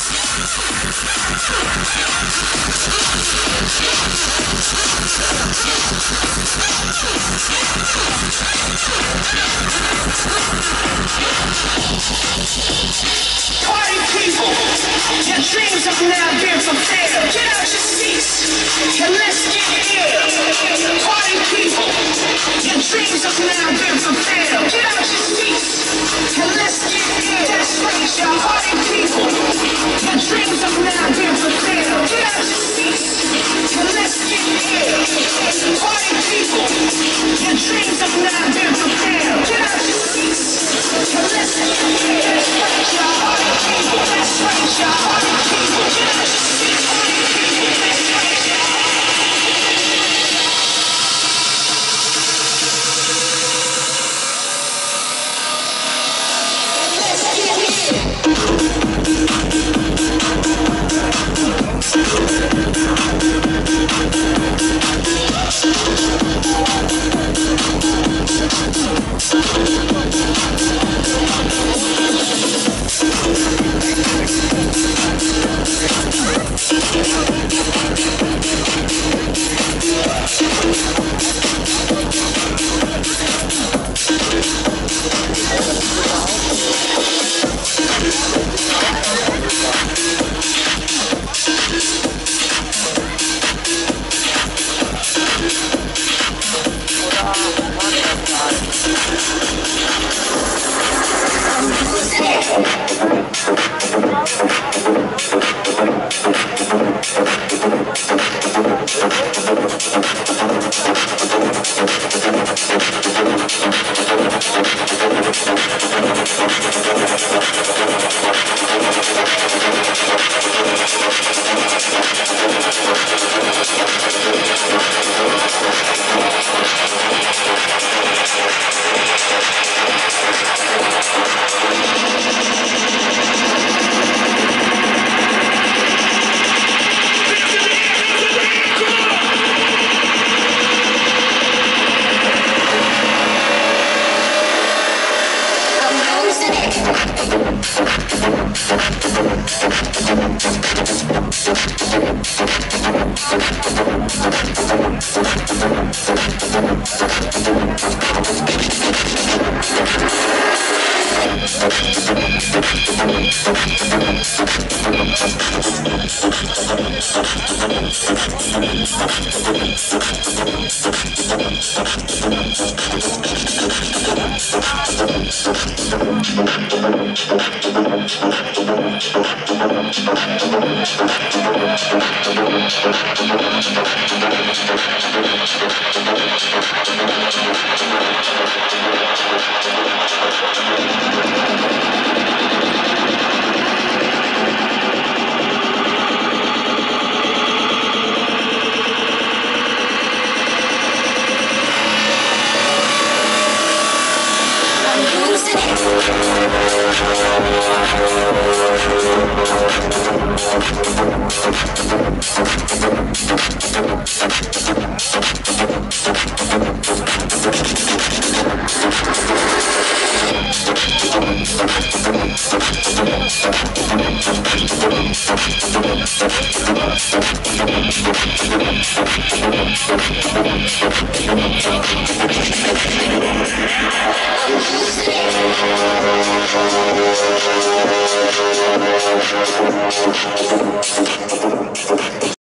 Party people, your dreams have now been fulfilled. Get out your seats and let's get ill. Party people, your dreams have now been fulfilled. Get out your seats and let's get ill. That's right, y'all. Party people, your dreams have now been fulfilled. Get out your seats and let's get ill. Party people, your dreams have now been fulfilled. Get out your seats and let's get ill. That's right, y'all. Party people, that's right, y'all. Party people, get out your seats. Party people, that's right, y'all.